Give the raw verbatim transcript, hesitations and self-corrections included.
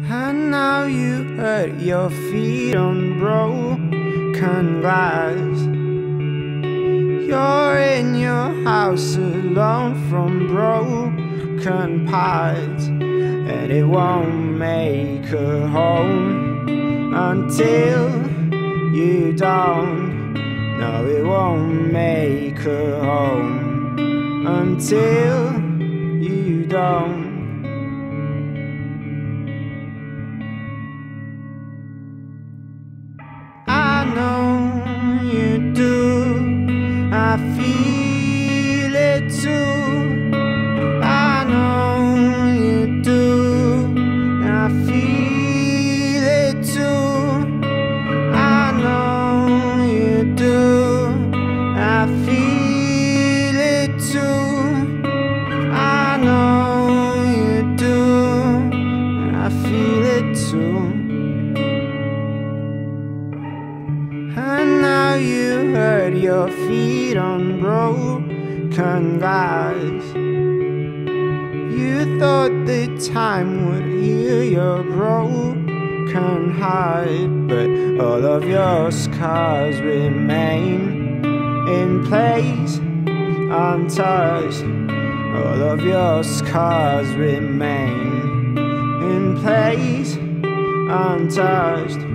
And now you hurt your feet on broken glass. You're in your house alone from broken parts, and it won't make a home until you don't. No, it won't make a home until you don't. I know you do, I feel it too. I know you do, I feel it too. I know you do, I feel it too. I know you do, I feel it too. And now you hurt your feet on broken glass. You thought that time would heal your broken heart, but all of your scars remain in place, untouched. All of your scars remain in place, untouched.